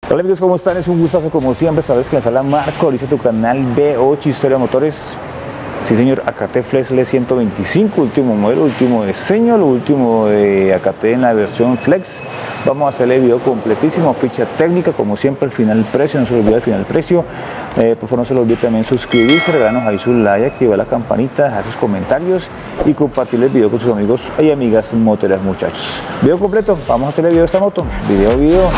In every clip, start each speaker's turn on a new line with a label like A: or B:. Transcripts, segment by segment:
A: Hola amigos, ¿cómo están? Es un gustazo como siempre, sabes que les habla Marco, dice tu canal B8 Historia Motores. Sí señor, AKT Flex LED 125, último modelo, último diseño, lo último de AKT en la versión Flex. Vamos a hacerle video completísimo, ficha técnica, como siempre, al final precio, no se olvide al final precio. Por favor no se les olvide también suscribirse, regalarnos ahí su like, activar la campanita, dejar sus comentarios y compartir el video con sus amigos y amigas motoreras, muchachos. Video completo, vamos a hacerle video a esta moto, video.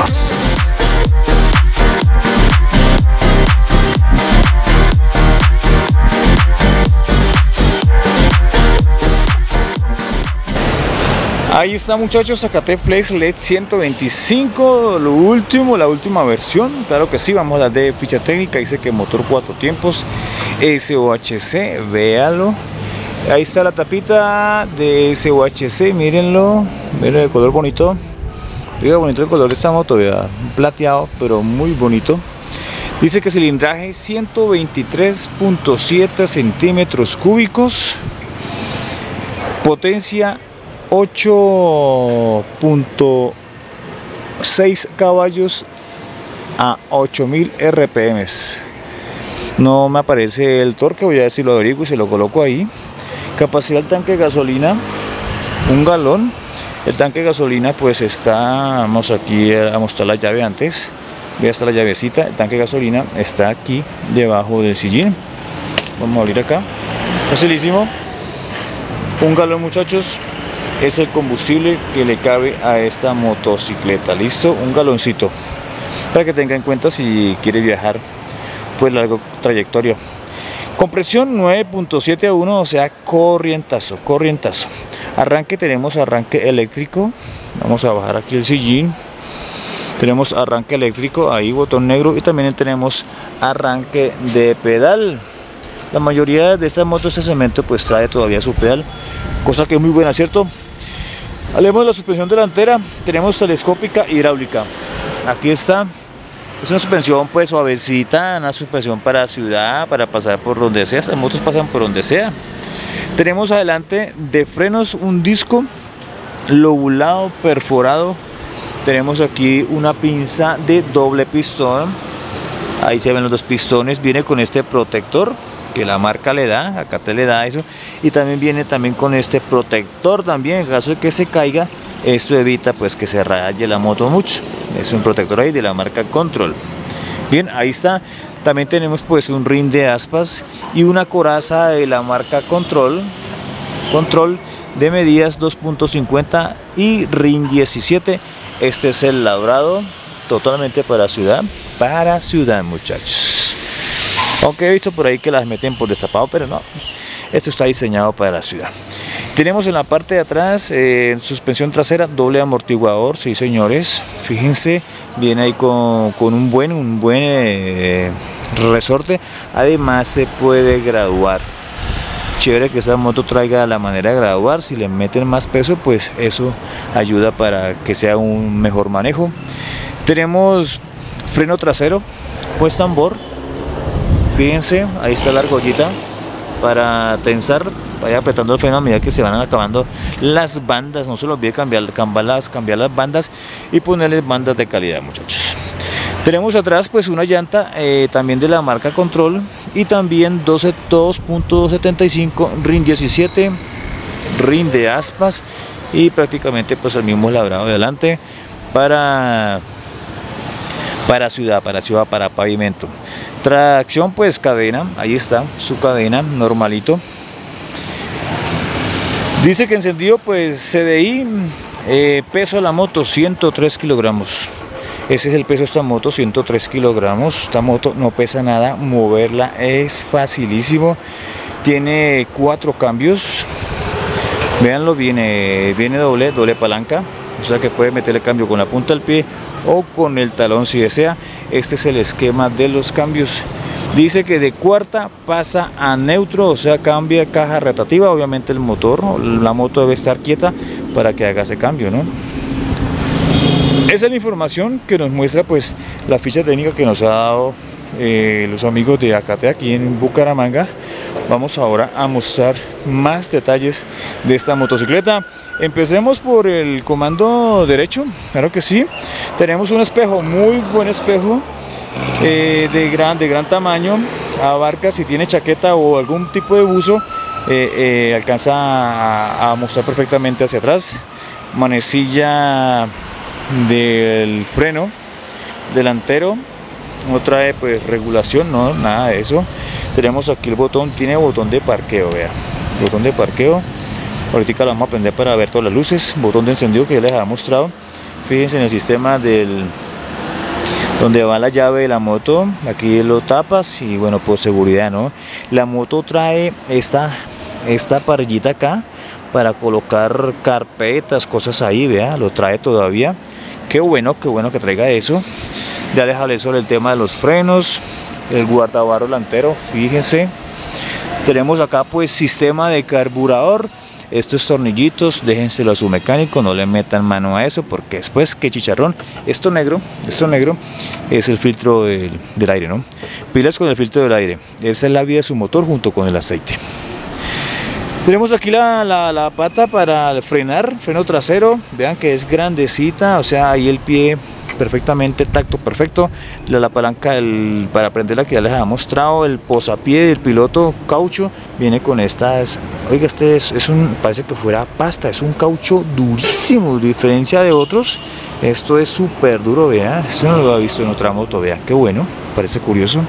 A: Ahí está, muchachos, AKT Flex LED 125, lo último, la última versión. Claro que sí, vamos a dar de ficha técnica. Dice que motor 4 tiempos, SOHC, véalo. Ahí está la tapita de SOHC, mírenlo, miren el color bonito. Diga bonito el color de esta moto, vea, plateado, pero muy bonito. Dice que cilindraje 123.7 centímetros cúbicos, potencia 8.6 caballos a 8000 RPM. No me aparece el torque, voy a ver si lo averiguo y se lo coloco ahí. Capacidad del tanque de gasolina, 1 galón. El tanque de gasolina pues está, vamos aquí a mostrar la llave antes. Ve hasta la llavecita, el tanque de gasolina está aquí debajo del sillín. Vamos a abrir acá, facilísimo. 1 galón, muchachos, es el combustible que le cabe a esta motocicleta. Listo, 1 galoncito para que tenga en cuenta si quiere viajar pues largo trayectoria. Compresión 9.7 a 1, o sea, corrientazo. Arranque, tenemos arranque eléctrico. Vamos a bajar aquí el sillín. Tenemos arranque eléctrico, ahí botón negro, y también tenemos arranque de pedal. La mayoría de estas motos de cemento pues trae todavía su pedal, cosa que es muy buena, ¿cierto? Hablemos de la suspensión delantera. Tenemos telescópica hidráulica. Aquí está. Es una suspensión pues suavecita, una suspensión para ciudad, para pasar por donde sea. Las motos pasan por donde sea. Tenemos adelante de frenos un disco lobulado perforado. Tenemos aquí una pinza de doble pistón. Ahí se ven los 2 pistones. Viene con este protector que la marca le da, acá te le da eso, y también viene con este protector también en caso de que se caiga. Esto evita pues que se raye la moto mucho. Es un protector ahí de la marca Control. Bien, ahí está. También tenemos pues un rin de aspas y una coraza de la marca Control de medidas 2.50 y rin 17. Este es el labrado, totalmente para ciudad, muchachos. Aunque he visto por ahí que las meten por destapado, pero no, esto está diseñado para la ciudad. Tenemos en la parte de atrás suspensión trasera, doble amortiguador, sí señores. Fíjense, viene ahí con un buen resorte. Además se puede graduar. Chévere que esta moto traiga la manera de graduar. Si le meten más peso, pues eso ayuda para que sea un mejor manejo. Tenemos freno trasero, pues tambor. Fíjense, ahí está la argollita para tensar, vaya apretando el freno a medida que se van acabando las bandas. No se les olvide cambiar las bandas y ponerles bandas de calidad, muchachos. Tenemos atrás pues una llanta también de la marca Control y también 2.75 rin 17, rin de aspas y prácticamente pues el mismo labrado de adelante para ciudad, para pavimento. Tracción pues cadena, ahí está su cadena normalito. Dice que encendido pues CDI, peso de la moto 103 kilogramos. Ese es el peso de esta moto, 103 kilogramos. Esta moto no pesa nada, moverla es facilísimo. Tiene 4 cambios. Véanlo, viene doble palanca. O sea que puede meter el cambio con la punta del pie o con el talón si desea. Este es el esquema de los cambios. Dice que de cuarta pasa a neutro, o sea cambia caja rotativa. Obviamente el motor, la moto debe estar quieta para que haga ese cambio, ¿no? Esa es la información que nos muestra pues la ficha técnica que nos ha dado los amigos de AKT aquí en Bucaramanga vamos ahora a mostrar más detalles de esta motocicleta. Empecemos por el comando derecho, claro que sí. Tenemos un espejo, muy buen espejo, de gran tamaño. Abarca, si tiene chaqueta o algún tipo de buzo, alcanza a mostrar perfectamente hacia atrás. Manecilla del freno delantero, no trae pues regulación, no, nada de eso. Tenemos aquí el botón, tiene botón de parqueo, vea, botón de parqueo. Ahorita lo vamos a prender para ver todas las luces. Botón de encendido que ya les había mostrado. Fíjense en el sistema del donde va la llave de la moto, aquí lo tapas y bueno, por seguridad, ¿no? La moto trae esta parrillita acá para colocar carpetas, cosas ahí, vea, lo trae todavía. Qué bueno que traiga eso. Ya les hablé sobre el tema de los frenos, el guardabarro delantero, fíjense. Tenemos acá pues sistema de carburador. Estos tornillitos, déjenselo a su mecánico, no le metan mano a eso porque después qué chicharrón. Esto negro es el filtro del aire, ¿no? Pilas con el filtro del aire. Esa es la vía de su motor junto con el aceite. Tenemos aquí la pata para frenar, freno trasero. Vean que es grandecita, o sea, ahí el pie perfectamente, tacto perfecto. La palanca para prenderla que ya les había mostrado. El posapié del piloto caucho viene con estas. Oiga, este parece que fuera pasta, es un caucho durísimo, a diferencia de otros. Esto es súper duro, vea, esto no lo había visto en otra moto, vea, qué bueno, parece curioso.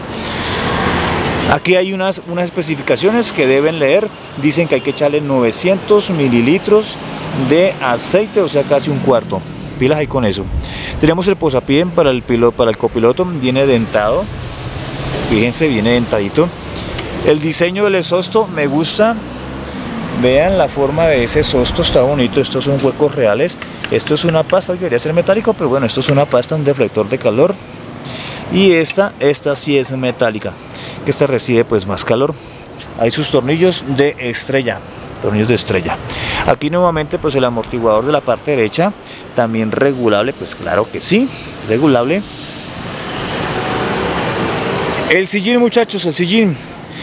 A: Aquí hay unas especificaciones que deben leer. Dicen que hay que echarle 900 mililitros de aceite, o sea casi un cuarto. Pilas ahí con eso. Tenemos el posapié para el copiloto, viene dentado. Fíjense, viene dentadito. El diseño del exhausto me gusta. Vean la forma de ese exhausto, está bonito. Estos son huecos reales. Esto es una pasta, debería ser metálico, pero bueno, esto es una pasta, un deflector de calor. Y esta sí es metálica, que esta recibe pues más calor. Hay sus tornillos de estrella, Aquí nuevamente pues el amortiguador de la parte derecha, también regulable, pues claro que sí, regulable. El sillín, muchachos, el sillín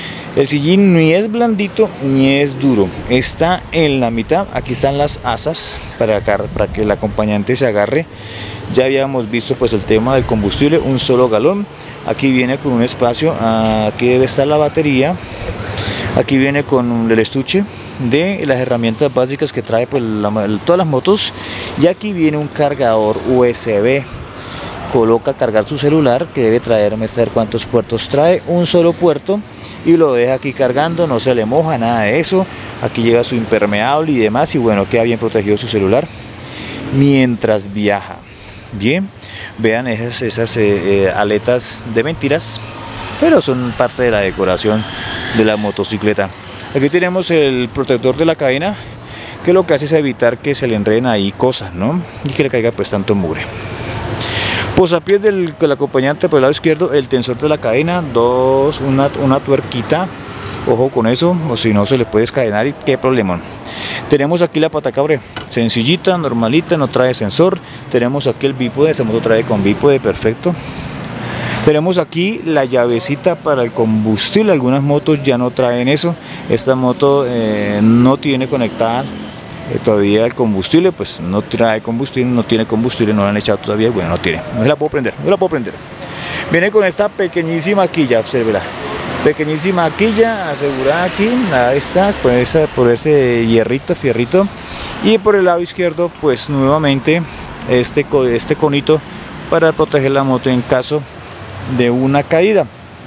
A: ni es blandito ni es duro, está en la mitad. Aquí están las asas para que el acompañante se agarre. Ya habíamos visto pues el tema del combustible, un solo galón. Aquí viene con un espacio, aquí debe estar la batería. Aquí viene con el estuche de las herramientas básicas que trae pues, todas las motos. Y aquí viene un cargador USB. Coloca a cargar su celular, que debe traer, a ver cuántos puertos trae, un solo puerto, y lo deja aquí cargando, no se le moja, nada de eso. Aquí lleva su impermeable y demás, y bueno, queda bien protegido su celular mientras viaja. Bien, vean esas aletas de mentiras, pero son parte de la decoración de la motocicleta. Aquí tenemos el protector de la cadena, que lo que hace es evitar que se le enreden ahí cosas, ¿no? Y que le caiga pues tanto mugre. Posapiés del acompañante por el lado izquierdo, el tensor de la cadena, una tuerquita, ojo con eso, o si no se le puede descadenar y qué problema. Tenemos aquí la patacabre, sencillita, normalita, no trae sensor. Tenemos aquí el bípode, esta moto trae con bípode, perfecto. Tenemos aquí la llavecita para el combustible, algunas motos ya no traen eso. Esta moto no tiene conectada todavía el combustible, pues no trae combustible, no tiene combustible, no la han echado todavía, bueno, no tiene, no se la puedo prender, Viene con esta pequeñísima quilla, obsérvela. Pequeñísima quilla asegurada aquí, ahí está, por ese fierrito. Y por el lado izquierdo, pues nuevamente este conito para proteger la moto en caso de una caída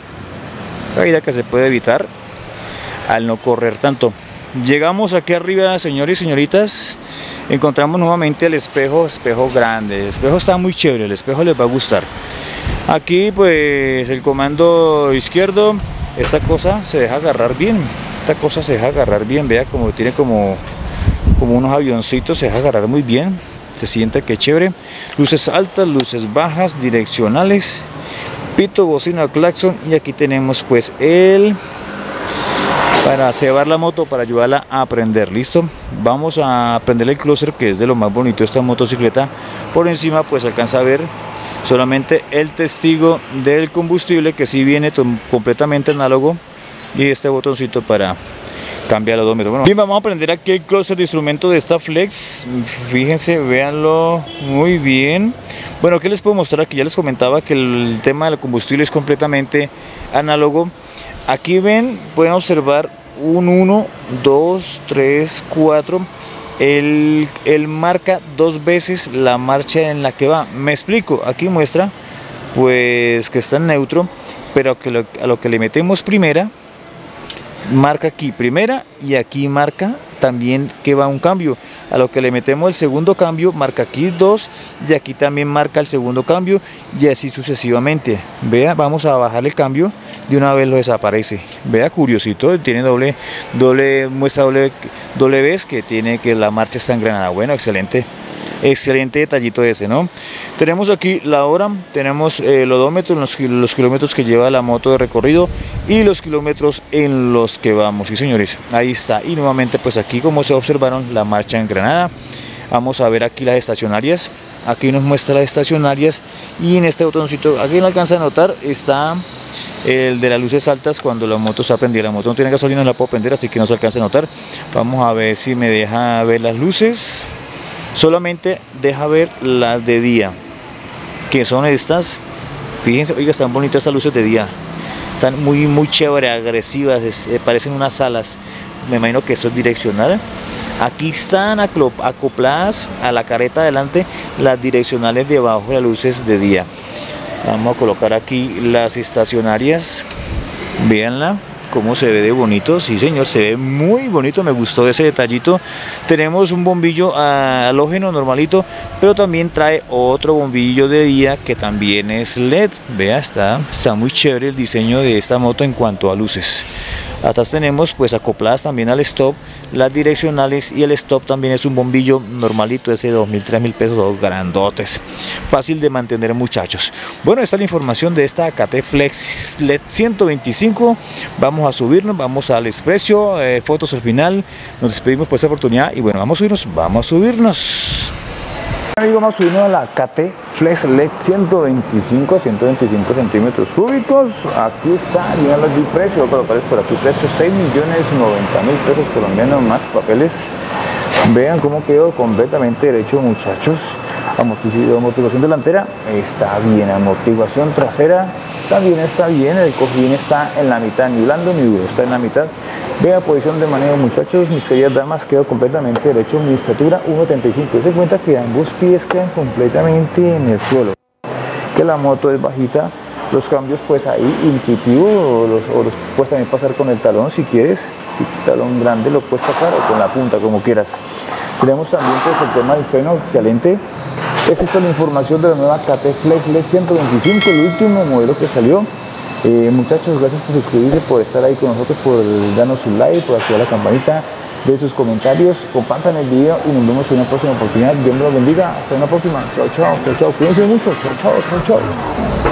A: que se puede evitar al no correr tanto. Llegamos aquí arriba, señores y señoritas, encontramos nuevamente el espejo grande. El espejo está muy chévere, el espejo les va a gustar. Aquí pues el comando izquierdo, esta cosa se deja agarrar bien, vea como tiene como unos avioncitos, se deja agarrar muy bien, se siente que chévere. Luces altas, luces bajas, direccionales, pito, bocina, claxon, y aquí tenemos pues para cebar la moto, para ayudarla a prender. Listo, vamos a prenderle el closer, que es de lo más bonito de esta motocicleta. Por encima pues alcanza a ver solamente el testigo del combustible, que sí viene completamente análogo y este botoncito para cambiar el odómetro. Bueno, bien, vamos a prender aquí el clúster de instrumento de esta Flex. Fíjense, véanlo muy bien. Bueno, ¿qué les puedo mostrar? Aquí ya les comentaba que el tema del combustible es completamente análogo. Aquí ven, pueden observar un 1, 2, 3, 4. Él marca 2 veces la marcha en la que va. Me explico, aquí muestra pues que está en neutro, pero que a lo que le metemos primera, marca aquí primera y aquí marca también que va un cambio. A lo que le metemos el segundo cambio, marca aquí 2 y aquí también marca el segundo cambio y así sucesivamente. Vea, vamos a bajar el cambio, de una vez lo desaparece. Vea, curiosito, tiene muestra doble vez que tiene que la marcha está engranada. Bueno, excelente. Excelente detallito ese, ¿no? Tenemos aquí la hora, tenemos el odómetro, los kilómetros que lleva la moto de recorrido y los kilómetros en los que vamos. Sí, señores, ahí está. Y nuevamente, pues aquí, como se observaron, la marcha engranada. Vamos a ver aquí las estacionarias. Aquí nos muestra las estacionarias y en este botoncito, aquí no alcanza a notar, está el de las luces altas cuando la moto está prendida. La moto no tiene gasolina, no la puedo prender, así que no se alcanza a notar. Vamos a ver si me deja ver las luces. Solamente deja ver las de día, que son estas. Fíjense, oiga, están bonitas estas luces de día. Están muy chévere, agresivas, parecen unas alas. Me imagino que esto es direccional. Aquí están acopladas a la careta adelante las direccionales debajo de las luces de día. Vamos a colocar aquí las estacionarias. Véanla cómo se ve de bonito. Sí, señor, se ve muy bonito, me gustó ese detallito. Tenemos un bombillo halógeno normalito, pero también trae otro bombillo de día que también es LED. Vea, está muy chévere el diseño de esta moto en cuanto a luces. Atrás tenemos pues acopladas también al stop las direccionales, y el stop también es un bombillo normalito, ese de 2.000, 3.000 pesos, dos grandotes, fácil de mantener, muchachos. Bueno, esta es la información de esta KT Flex LED 125. Vamos a subirnos, vamos al exprecio, fotos al final. Nos despedimos por esta oportunidad y bueno, vamos a subirnos. Amigos, vamos a subirnos a la KT Flex LED 125 centímetros cúbicos. Aquí está, miren el precio, voy a colocar por aquí precio, 6.090.000 pesos colombianos más papeles. Vean cómo quedó completamente derecho, muchachos. Amortiguación delantera está bien, amortiguación trasera también está bien, el cojín está en la mitad, ni blando ni duro, está en la mitad. Vea posición de manejo, muchachos, mis queridas damas, quedó completamente derecho. Mi estatura 1.75, se cuenta que ambos pies quedan completamente en el suelo, que la moto es bajita. Los cambios pues ahí intuitivo, o los puedes también pasar con el talón si quieres, el talón grande lo puedes pasar o con la punta, como quieras. Tenemos también pues el tema del freno, excelente. Esta es la información de la nueva KT Flex LED 125, el último modelo que salió. Muchachos, gracias por suscribirse, por estar ahí con nosotros, por darnos su like, por activar la campanita, de sus comentarios, compartan el video y nos vemos en una próxima oportunidad. Dios me los bendiga, hasta una próxima. Chao, chao, chao, chao, cuídense mucho, chao, chao, chao, chao.